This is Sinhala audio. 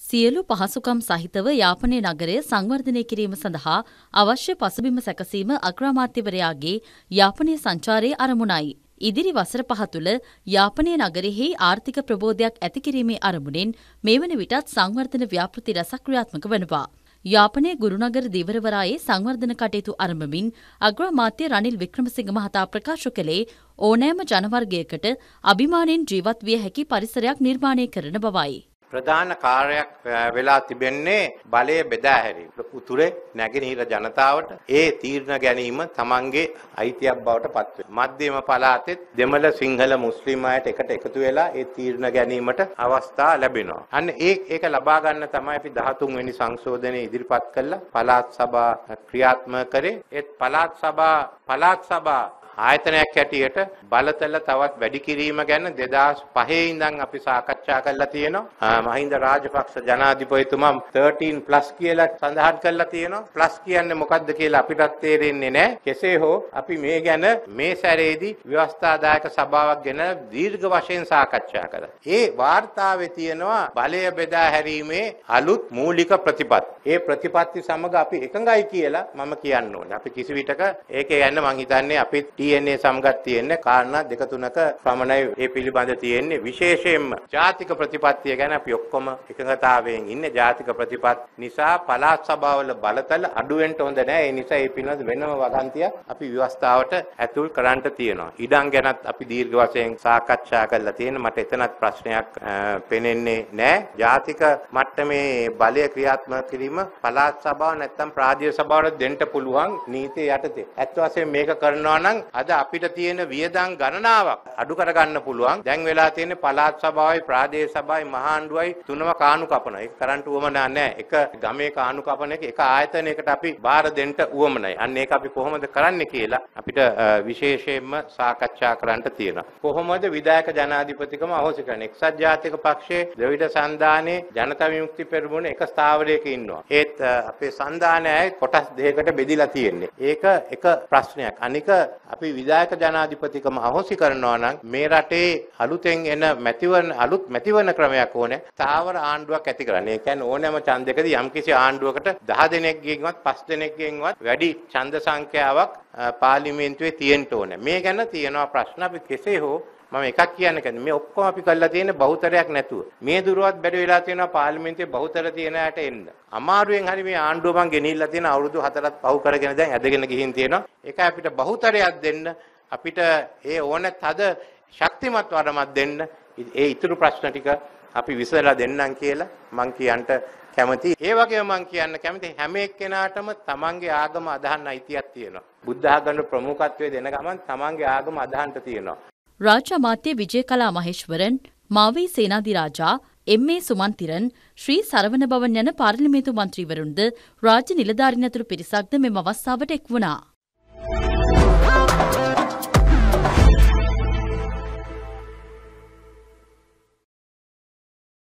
සියලු පහසුකම් සහිතව යාපනය නගරය සංවර්ධනය කිරීම සඳහා අවශ්‍ය පසුබිම සැකසීම අග්‍රාමාත්‍යවරයාගේ යාපනය සංචාරයේ අරමුණයි. ඉදිරි වසර 5 තුළ යාපනය නගරෙහි ආර්ථික ප්‍රබෝධයක් ඇති කිරීමේ අරමුණෙන් මේ වන විටත් සංවර්ධන ව්‍යාපෘති රැසක් ක්‍රියාත්මක වනවා. යාපනයේ ගුරුනගර දීවරවරායේ සංවර්ධන කටයුතු ආරම්භමින් අග්‍රාමාත්‍ය රනිල් වික්‍රමසිංහ මහතා ප්‍රකාශ කළේ ඕනෑම ජනවර්ගයකට අභිමානයෙන් ජීවත් විය හැකි පරිසරයක් නිර්මාණය කරන බවයි. ප්‍රධාන කාර්යයක් වෙලා තිබෙන්නේ බලය බෙදා හැරීම. උතුරේ නැගෙනහිර ජනතාවට ඒ තීරණ ගැනීම තමන්ගේ අයිතියක් බවට පත් වෙනවා. මධ්‍යම පළාතෙත් දෙමළ සිංහල මුස්ලිම් අයට එකට එකතු වෙලා ඒ තීරණ ගැනීමට අවස්ථා ලැබෙනවා. අන්න ඒක ලබා ගන්න තමයි අපි 13 වෙනි සංශෝධනය ඉදිරිපත් කළා. පළාත් සභා ක්‍රියාත්මක කරේ. ඒ පළාත් සභා ආයතනයක් හැටියට බලතල තවත් වැඩි කිරීම ගැන 2005 ඉඳන් අපි සාකච්ඡා කරලා තියෙනවා. මහින්ද රාජපක්ෂ ජනාධිපතිතුමා 13+ කියලා සඳහන් කරලා තියෙනවා. ප්ලස් කියන්නේ මොකක්ද කියලා අපිටත් තේරෙන්නේ නැහැ. කෙසේ හෝ අපි මේ ගැන මේ සැරේදී ව්‍යවස්ථාදායක සභාවක් ගැන දීර්ඝ වශයෙන් සාකච්ඡා කළා. ඒ වාර්තාවේ තියෙනවා බලය බෙදා හැරීමේ අලුත් මූලික ප්‍රතිපත්ති. ඒ ප්‍රතිපත්ති සමග අපි එකඟයි කියලා මම කියන්න ඕනේ. අපි කිසි විටක ඒකේ යන්න මං හිතන්නේ අපි DNA සමගත් තියෙන්නේ කාරණා දෙක තුනක ප්‍රමණය ඒ පිළිබඳ තියෙන්නේ විශේෂයෙන්ම ජාතික ප්‍රතිපත්තිය ගැන අපි ඔක්කොම එකඟතාවයෙන් ඉන්නේ. ජාතික ප්‍රතිපත්ති නිසා පළාත් සභාවල බලතල අඩු වෙන්න හොඳ නැහැ. ඒ නිසා මේ පිළිබඳ වෙනම වගන්තියක් අපි ව්‍යවස්ථාවට ඇතුල් කරන්න තියෙනවා. ඉඩම් ගැනත් අපි දීර්ඝ වශයෙන් සාකච්ඡා කරලා තියෙනවා. මට එතනත් ප්‍රශ්නයක් පෙනෙන්නේ නැහැ. ජාතික මට්ටමේ බලය ක්‍රියාත්මක කිරීම පළාත් සභාව නැත්නම් ප්‍රාදේශීය සභාවට දෙන්න පුළුවන් නීතිය යටතේ. ඇත්ත වශයෙන් මේක කරනවා නම් අද අපිට තියෙන වියදම් ගණනාවක් අඩු කරගන්න පුළුවන්. දැන් වෙලා තියෙන්නේ පළාත් සභාවයි ප්‍රාදේශීය සභාවයි මහාණ්ඩුවයි තුනම කාණු කපනවා. ඒක කරන්න උවමනා නැහැ. එක ගමේ කාණු කපන එක ආයතනයකට අපි බාර දෙන්න උවමනයි. අන්න ඒක අපි කොහොමද කරන්නේ කියලා අපිට විශේෂයෙන්ම සාකච්ඡා කරන්න තියෙනවා. කොහොමද විධායක ජනාධිපතිකම අහෝසි කරන්නේ? එක්සත් ජාතික පක්ෂයේ ද්‍රවිඩ සන්ධානයේ ජනතා විමුක්ති පෙරමුණ එක ස්ථාවරයක ඉන්නවා. ඒත් අපේ සන්ධානයයි කොටස් දෙකකට බෙදිලා තියෙන්නේ. ඒක එක ප්‍රශ්නයක්. අනික අපි විධායක ජනාධිපතිකම අහෝසි කරනවා නම් මේ රටේ අලුතෙන් එන අලුත් මැතිවරණ ක්‍රමයක් ඕනේ. තාවර ආණ්ඩුවක් ඇති කරන්න. ඒ කියන්නේ ඕනෑම ඡන්දයකදී යම්කිසි ආණ්ඩුවකට 10 දෙනෙක්ගෙන්වත් 5 දෙනෙක්ගෙන්වත් වැඩි ඡන්ද සංඛ්‍යාවක් පාර්ලිමේන්තුවේ තියෙන්න ඕනේ. මේ ගැන තියෙනවා ප්‍රශ්න. අපි කෙසේ හෝ මම එකක් කියන්න කියන්නේ මේ ඔක්කොම අපි කරලා තියෙන බහුතරයක් නැතුව. මේ දුරවත් බැරි වෙලා තියෙනවා පාර්ලිමේන්තුවේ බහුතර තියෙන ඇයට එන්න. අමාරුවෙන් හරි මේ ආණ්ඩුව මං ගෙනිහිල්ලා තියෙන අවුරුදු 4ක් පහු කරගෙන දැන් ඇදගෙන ගිහින් තියෙනවා. ඒක අපිට බහුතරයක් දෙන්න අපිට ඒ ඕනෙත් අද ශක්තිමත් වරමක් දෙන්න ඒ ඉතුරු ප්‍රශ්න ටික අපි විසඳලා දෙන්නම් කියලා මං කියන්ට කැමතියි. ඒ වගේම මං කියන්න කැමති හැම එක්කෙනාටම තමන්ගේ ආගම අදහන්න අයිතියක් තියෙනවා. බුද්ධ ආගම ප්‍රමුඛත්වයේ දෙන ගමන් තමන්ගේ ආගම අදහන්න තියෙනවා. රාජ්‍ය අමාත්‍ය විජයකලා මහේශ්වරන්, මාවී සේනාධිරාජා, එම්.ඒ. සුමන්තිරන්, ශ්‍රී සරවණ බවන් යන පාර්ලිමේන්තු මන්ත්‍රීවරුන්ද රාජ්‍ය නිලධාරීන් ඇතුළු පිරිසක්ද මෙම අවස්ථාවට එක් වුණා.